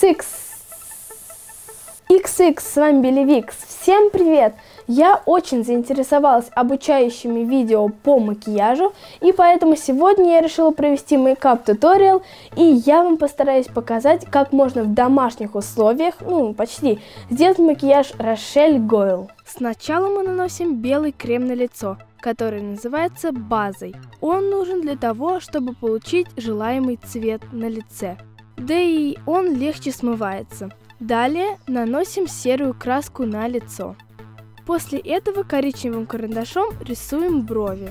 XX, с вами Белевикс. Всем привет! Я очень заинтересовалась обучающими видео по макияжу, и поэтому сегодня я решила провести мейкап-туториал, и я вам постараюсь показать, как можно в домашних условиях, почти, сделать макияж Рошель Гойл. Сначала мы наносим белый крем на лицо, который называется базой. Он нужен для того, чтобы получить желаемый цвет на лице. Да и он легче смывается. Далее наносим серую краску на лицо. После этого коричневым карандашом рисуем брови.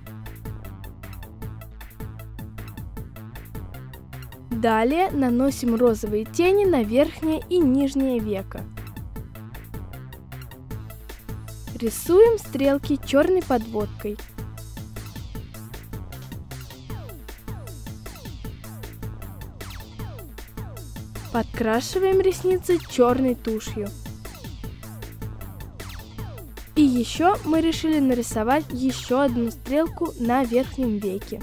Далее наносим розовые тени на верхнее и нижнее веко. Рисуем стрелки черной подводкой. Подкрашиваем ресницы черной тушью. И еще мы решили нарисовать еще одну стрелку на верхнем веке.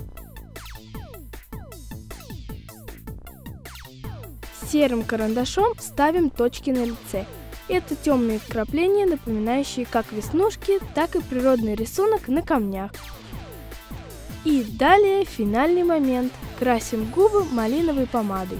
Серым карандашом ставим точки на лице. Это темные вкрапления, напоминающие как веснушки, так и природный рисунок на камнях. И далее финальный момент. Красим губы малиновой помадой.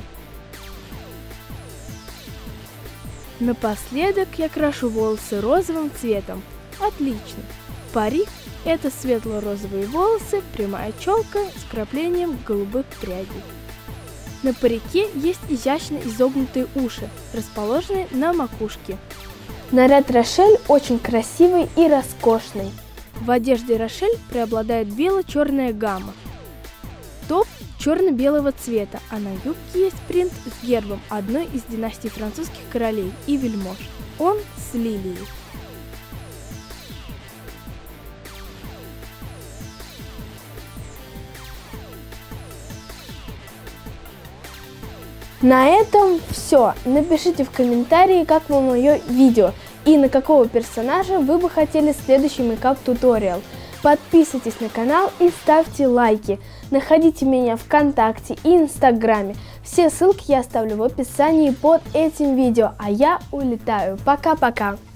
Напоследок я крашу волосы розовым цветом. Отлично! Парик – это светло-розовые волосы, прямая челка с вкраплением голубых прядей. На парике есть изящно изогнутые уши, расположенные на макушке. Наряд Рошель очень красивый и роскошный. В одежде Рошель преобладает бело-черная гамма. Топ черно-белого цвета, а на юбке есть принт с гербом одной из династий французских королей и вельмож. Он с лилией. На этом все. Напишите в комментарии, как вам мое видео и на какого персонажа вы бы хотели следующий мейкап-туториал. Подписывайтесь на канал и ставьте лайки. Находите меня ВКонтакте и Инстаграме. Все ссылки я оставлю в описании под этим видео. А я улетаю. Пока-пока.